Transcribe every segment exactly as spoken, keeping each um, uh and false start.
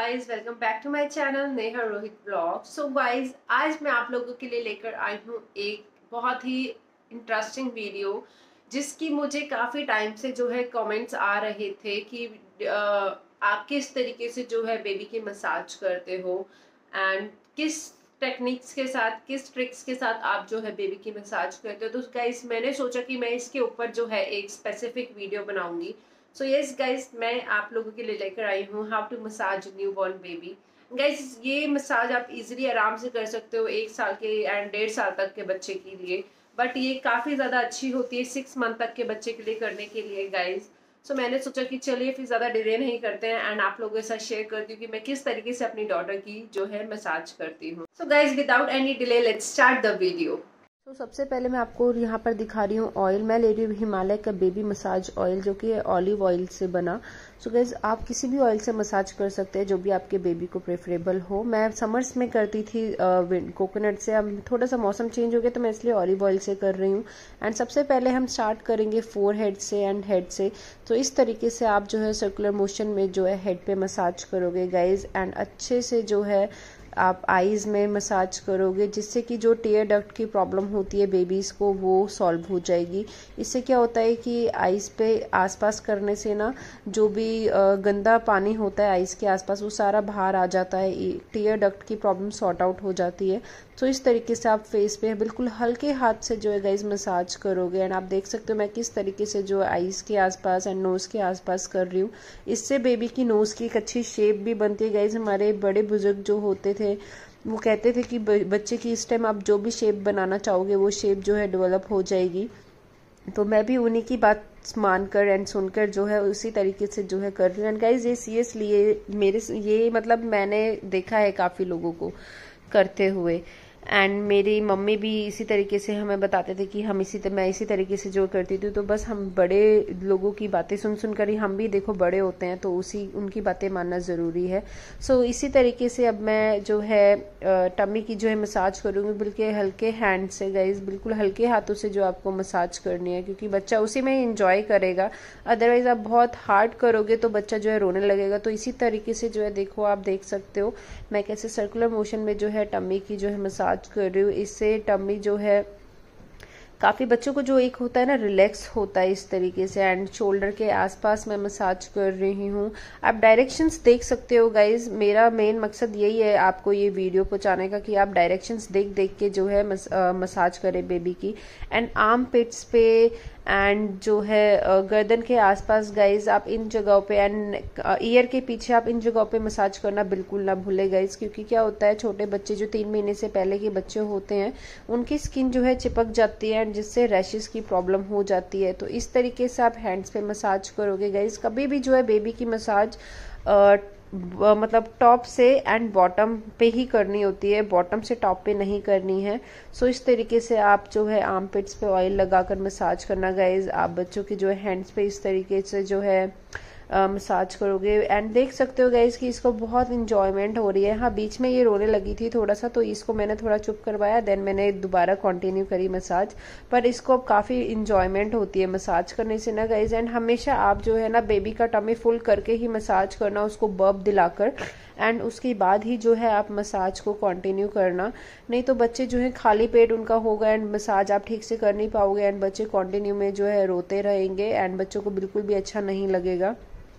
Guys, welcome back to my channel Neha Rohit blog. So guys, आज मैं आप लोगों के लिए लेकर आई हूँ एक बहुत ही इंटरेस्टिंग वीडियो, जिसकी मुझे काफ़ी टाइम से जो है कमेंट्स आ रहे थे कि आ, आप किस तरीके से जो है बेबी की मसाज करते हो एंड किस टेक्निक्स के साथ, किस ट्रिक्स के साथ आप जो है बेबी की मसाज करते हो। तो गाइस, मैंने सोचा कि मैं इसके ऊपर जो है एक स्पेसिफिक वीडियो बनाऊंगी। सो यस गाइज, मैं आप लोगों के लिए लेकर आई हूँ how to massage newborn baby. Guys, ये मसाज आप इजीली आराम से कर सकते हो एक साल के एंड डेढ़ साल तक के बच्चे के लिए, बट ये काफ़ी ज़्यादा अच्छी होती है सिक्स मंथ तक के बच्चे के लिए करने के लिए गाइज। सो मैंने सोचा कि चलिए फिर ज़्यादा डिले नहीं करते हैं एंड आप लोगों के साथ शेयर करती हूँ कि मैं किस तरीके से अपनी डॉटर की जो है मसाज करती हूँ। So guys, without any delay let's start the video. तो सबसे पहले मैं आपको यहाँ पर दिखा रही हूँ ऑयल। मैं ले रही हूँ हिमालय का बेबी मसाज ऑयल, जो कि ऑलिव ऑयल से बना। सो गाइस, आप किसी भी ऑयल से मसाज कर सकते हैं जो भी आपके बेबी को प्रेफरेबल हो। मैं समर्स में करती थी कोकोनट से, अब थोड़ा सा मौसम चेंज हो गया तो मैं इसलिए ऑलिव ऑयल से कर रही हूँ। एंड सबसे पहले हम स्टार्ट करेंगे फोर हेड से एंड हेड से। तो इस तरीके से आप जो है सर्कुलर मोशन में जो है हेड पे मसाज करोगे गाइज, एंड अच्छे से जो है आप आईज में मसाज करोगे, जिससे कि जो टीयर डक्ट की प्रॉब्लम होती है बेबीज़ को वो सॉल्व हो जाएगी। इससे क्या होता है कि आईज पे आसपास करने से ना जो भी गंदा पानी होता है आईज के आसपास वो सारा बाहर आ जाता है, टीयर डक्ट की प्रॉब्लम सॉर्ट आउट हो जाती है। तो इस तरीके से आप फेस पे बिल्कुल हल्के हाथ से जो है गाइज मसाज करोगे। एंड आप देख सकते हो मैं किस तरीके से जो आईज के आसपास एंड नोज के आसपास कर रही हूँ। इससे बेबी की नोज की एक अच्छी शेप भी बनती है गाइज। हमारे बड़े बुजुर्ग जो होते थे वो कहते थे कि बच्चे की इस टाइम आप जो भी शेप बनाना चाहोगे वो शेप जो है डेवलप हो जाएगी। तो मैं भी उन्हीं की बात मानकर एंड सुनकर जो है उसी तरीके से जो है कर रही हूँ। एंड गाइज, ये सीरियसली ये मेरे ये मतलब मैंने देखा है काफ़ी लोगों को करते हुए। एंड मेरी मम्मी भी इसी तरीके से हमें बताते थे कि हम इसी मैं इसी तरीके से जो करती थी। तो बस हम बड़े लोगों की बातें सुन सुनकर ही हम भी देखो बड़े होते हैं, तो उसी उनकी बातें मानना ज़रूरी है। सो so, इसी तरीके से अब मैं जो है टमी की जो है मसाज करूँगी बिल्कुल हल्के हैंड से गाइज, बिल्कुल हल्के हाथों से जो आपको मसाज करनी है, क्योंकि बच्चा उसी में इंजॉय करेगा। अदरवाइज आप बहुत हार्ड करोगे तो बच्चा जो है रोने लगेगा। तो इसी तरीके से जो है देखो, आप देख सकते हो मैं कैसे सर्कुलर मोशन में जो है टमी की जो है मसाज कर रही हूँ। इससे टमी जो है काफ़ी बच्चों को जो एक होता है ना रिलैक्स होता है इस तरीके से। एंड शोल्डर के आसपास मैं मसाज कर रही हूँ। आप डायरेक्शंस देख सकते हो गाइज। मेरा मेन मकसद यही है आपको ये वीडियो पहुंचाने का कि आप डायरेक्शंस देख देख के जो है मस, आ, मसाज करें बेबी की। एंड आर्म पिट्स पे एंड जो है गर्दन के आसपास गाइज आप इन जगहों पे एंड ईयर के पीछे आप इन जगहों पे मसाज करना बिल्कुल ना भूले गाइज, क्योंकि क्या होता है छोटे बच्चे जो तीन महीने से पहले के बच्चे होते हैं उनकी स्किन जो है चिपक जाती है, जिससे रैशेस की प्रॉब्लम हो जाती है। तो इस तरीके से आप हैंड्स पे मसाज करोगे गाइज। कभी भी जो है बेबी की मसाज आ, मतलब टॉप से एंड बॉटम पे ही करनी होती है, बॉटम से टॉप पे नहीं करनी है। सो इस तरीके से आप जो है आर्म पिट्स पे ऑयल लगाकर मसाज करना गाइज। आप बच्चों के जो है हैंड्स पे इस तरीके से जो है मसाज करोगे। एंड देख सकते हो गाइज कि इसको बहुत इंजॉयमेंट हो रही है। हाँ, बीच में ये रोने लगी थी थोड़ा सा, तो इसको मैंने थोड़ा चुप करवाया, देन मैंने दोबारा कंटिन्यू करी मसाज। पर इसको अब काफ़ी इंजॉयमेंट होती है मसाज करने से ना गाइज। एंड हमेशा आप जो है ना बेबी का टमी फुल करके ही मसाज करना, उसको बर्प दिलाकर, एंड उसके बाद ही जो है आप मसाज को कंटिन्यू करना। नहीं तो बच्चे जो है खाली पेट उनका होगा एंड मसाज आप ठीक से कर नहीं पाओगे एंड बच्चे कंटिन्यू में जो है रोते रहेंगे एंड बच्चों को बिल्कुल भी अच्छा नहीं लगेगा।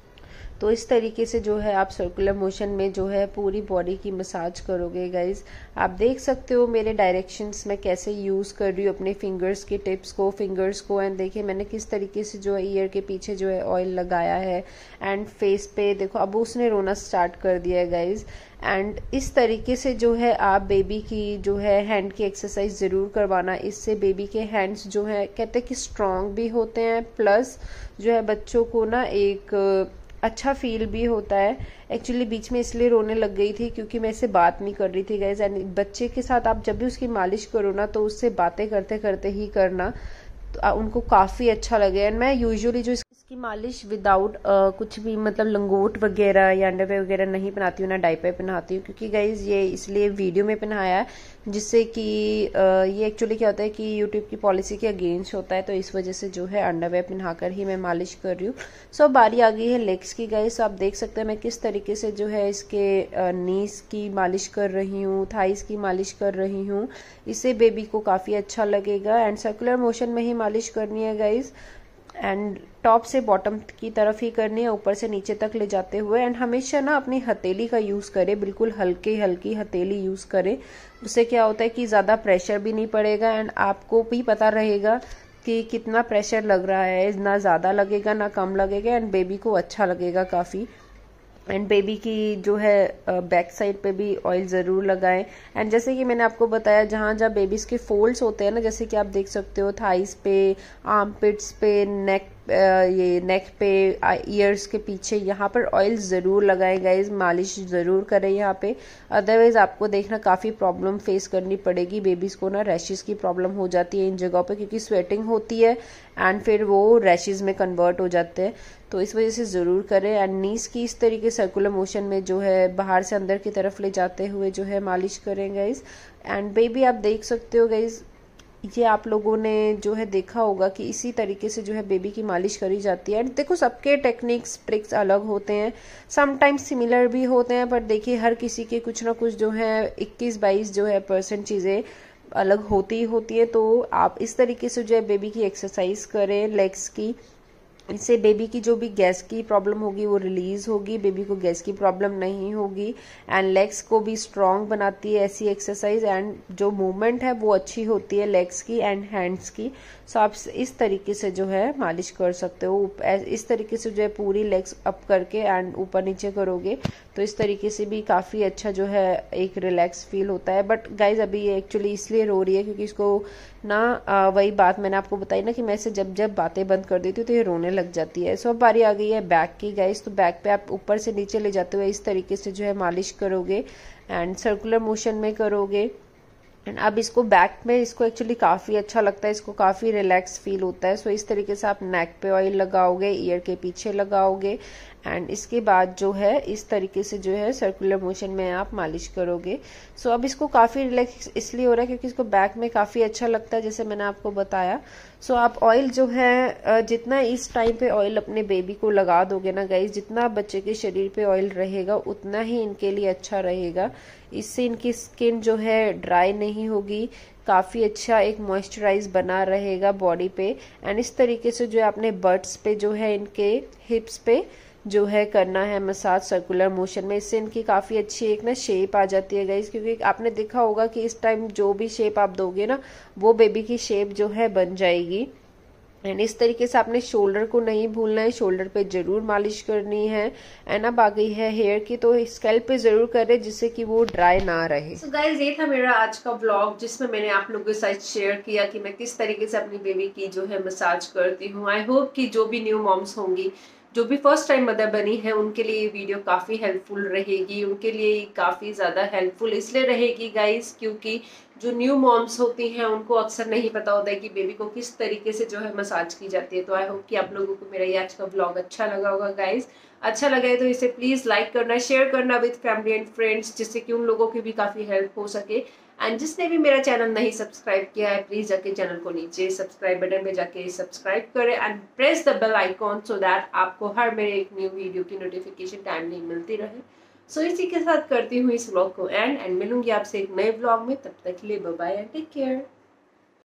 तो इस तरीके से जो है आप सर्कुलर मोशन में जो है पूरी बॉडी की मसाज करोगे गाइज। आप देख सकते हो मेरे डायरेक्शंस में कैसे यूज़ कर रही हूँ अपने फिंगर्स के टिप्स को फिंगर्स को एंड देखिए मैंने किस तरीके से जो है ईयर के पीछे जो है ऑयल लगाया है एंड फेस पे देखो अब उसने रोना स्टार्ट कर दिया है गाइज। एंड इस तरीके से जो है आप बेबी की जो है हैंड की एक्सरसाइज ज़रूर करवाना। इससे बेबी के हैंड्स जो है कहते हैं कि स्ट्रॉन्ग भी होते हैं, प्लस जो है बच्चों को ना एक अच्छा फील भी होता है। एक्चुअली बीच में इसलिए रोने लग गई थी क्योंकि मैं इससे बात नहीं कर रही थी गाइज। एंड बच्चे के साथ आप जब भी उसकी मालिश करो ना तो उससे बातें करते करते ही करना, तो उनको काफ़ी अच्छा लगे। एंड मैं यूजुअली जो इसकी की मालिश विदाउट कुछ भी मतलब लंगोट वगैरह या अंडरवेयर वगैरह नहीं पहनाती हूँ, ना डायपर पहनाती हूँ, क्योंकि गाइज ये इसलिए वीडियो में पहनाया है जिससे कि uh, ये एक्चुअली क्या होता है कि यूट्यूब की पॉलिसी के अगेंस्ट होता है, तो इस वजह से जो है अंडरवेयर पहनाकर ही मैं मालिश कर रही हूँ। सो so, बारी आ गई है लेग्स की गाइज। आप देख सकते हैं मैं किस तरीके से जो है इसके नीज uh, की मालिश कर रही हूँ, थाइस की मालिश कर रही हूँ। इससे बेबी को काफ़ी अच्छा लगेगा एंड सर्कुलर मोशन में ही मालिश करनी है गाइज, एंड टॉप से बॉटम की तरफ ही करनी है, ऊपर से नीचे तक ले जाते हुए। एंड हमेशा ना अपनी हथेली का यूज़ करें, बिल्कुल हल्की हल्की हथेली यूज़ करें। उससे क्या होता है कि ज़्यादा प्रेशर भी नहीं पड़ेगा एंड आपको भी पता रहेगा कि कितना प्रेशर लग रहा है, ना ज़्यादा लगेगा ना कम लगेगा, एंड बेबी को अच्छा लगेगा काफ़ी। एंड बेबी की जो है बैक साइड पे भी ऑयल ज़रूर लगाएं। एंड जैसे कि मैंने आपको बताया जहाँ जहाँ बेबीज़ के फोल्ड्स होते हैं ना, जैसे कि आप देख सकते हो थाइस पे, आर्म पिट्स पे, नेक ये नेक पे, ईयर्स के पीछे, यहाँ पर ऑयल ज़रूर लगाएं गाइज, मालिश ज़रूर करें यहाँ पे। अदरवाइज आपको देखना काफ़ी प्रॉब्लम फेस करनी पड़ेगी। बेबीज़ को ना रैशेज़ की प्रॉब्लम हो जाती है इन जगहों पे, क्योंकि स्वेटिंग होती है एंड फिर वो रैशेज़ में कन्वर्ट हो जाते हैं, तो इस वजह से ज़रूर करें। एंड नीज की इस तरीके सर्कुलर मोशन में जो है बाहर से अंदर की तरफ ले जाते हुए जो है मालिश करें गाइज। एंड बेबी आप देख सकते हो गाइज, ये आप लोगों ने जो है देखा होगा कि इसी तरीके से जो है बेबी की मालिश करी जाती है। एंड देखो सबके टेक्निक्स ट्रिक्स अलग होते हैं, समटाइम्स सिमिलर भी होते हैं, पर देखिए हर किसी के कुछ ना कुछ जो है इक्कीस बाईस जो है परसेंट चीज़ें अलग होती ही होती है। तो आप इस तरीके से जो है बेबी की एक्सरसाइज करें लेग्स की, इससे बेबी की जो भी गैस की प्रॉब्लम होगी वो रिलीज होगी, बेबी को गैस की प्रॉब्लम नहीं होगी। एंड लेग्स को भी स्ट्रॉन्ग बनाती है ऐसी एक्सरसाइज, एंड जो मूवमेंट है वो अच्छी होती है लेग्स की एंड हैंड्स की। सो आप इस तरीके से जो है मालिश कर सकते हो। इस तरीके से जो है पूरी लेग्स अप करके एंड ऊपर नीचे करोगे तो इस तरीके से भी काफ़ी अच्छा जो है एक रिलैक्स फील होता है। बट गाइज अभी ये एक्चुअली इसलिए रो रही है क्योंकि इसको ना आ, वही बात मैंने आपको बताई ना कि मैं इसे जब जब बातें बंद कर देती हूँ तो ये रोने लग जाती है। सो अब बारी आ गई है बैक की गाइज। तो बैक पे आप ऊपर से नीचे ले जाते हुए इस तरीके से जो है मालिश करोगे एंड सर्कुलर मोशन में करोगे। एंड अब इसको बैक में इसको एक्चुअली काफ़ी अच्छा लगता है, इसको काफ़ी रिलैक्स फील होता है। सो इस तरीके से आप नेक पे ऑयल लगाओगे, ईयर के पीछे लगाओगे एंड इसके बाद जो है इस तरीके से जो है सर्कुलर मोशन में आप मालिश करोगे। सो अब इसको काफ़ी रिलैक्स इसलिए हो रहा है क्योंकि इसको बैक में काफ़ी अच्छा लगता है, जैसे मैंने आपको बताया। सो आप ऑयल जो है जितना इस टाइम पे ऑयल अपने बेबी को लगा दोगे ना गाइज, जितना बच्चे के शरीर पे ऑयल रहेगा उतना ही इनके लिए अच्छा रहेगा। इससे इनकी स्किन जो है ड्राई नहीं होगी, काफ़ी अच्छा एक मॉइस्चराइज बना रहेगा बॉडी पे। एंड इस तरीके से जो है अपने बट्स पे जो है इनके हिप्स पे जो है करना है मसाज सर्कुलर मोशन में। इससे इनकी काफ़ी अच्छी एक ना शेप आ जाती है गाइज, क्योंकि आपने देखा होगा कि इस टाइम जो भी शेप आप दोगे ना वो बेबी की शेप जो है बन जाएगी। एंड इस तरीके से आपने शोल्डर को नहीं भूलना है, शोल्डर पे जरूर मालिश करनी है। एंड अब आ गई है हेयर की, तो स्कैल्प पे जरूर करें जिससे कि वो ड्राई ना रहे। सो so गाइज ये था मेरा आज का व्लॉग जिसमें मैंने आप लोगों के साथ शेयर किया कि मैं किस तरीके से अपनी बेबी की जो है मसाज करती हूँ। आई होप कि जो भी न्यू मॉम्स होंगी, जो भी फर्स्ट टाइम मदर बनी है, उनके लिए ये वीडियो काफ़ी हेल्पफुल रहेगी। उनके लिए काफ़ी ज़्यादा हेल्पफुल इसलिए रहेगी गाइज क्योंकि जो न्यू मॉम्स होती हैं उनको अक्सर नहीं पता होता है कि बेबी को किस तरीके से जो है मसाज की जाती है। तो आई होप कि आप लोगों को मेरा ये आज का व्लॉग अच्छा लगा होगा गाइज। अच्छा लगा है तो इसे प्लीज़ लाइक करना, शेयर करना विद फैमिली एंड फ्रेंड्स, जिससे कि उन लोगों की भी काफ़ी हेल्प हो सके। एंड जिसने भी मेरा चैनल नहीं सब्सक्राइब किया है प्लीज़ जाके चैनल को नीचे सब्सक्राइब बटन पे जाके सब्सक्राइब करें and press the bell icon so that आपको हर मेरे एक न्यू वीडियो की नोटिफिकेशन टाइमली मिलती रहे। सो so, इसी के साथ करती हूँ इस व्लॉग को एंड एंड मिलूंगी आपसे एक नए व्लॉग में। तब तक के लिए bye bye and take care.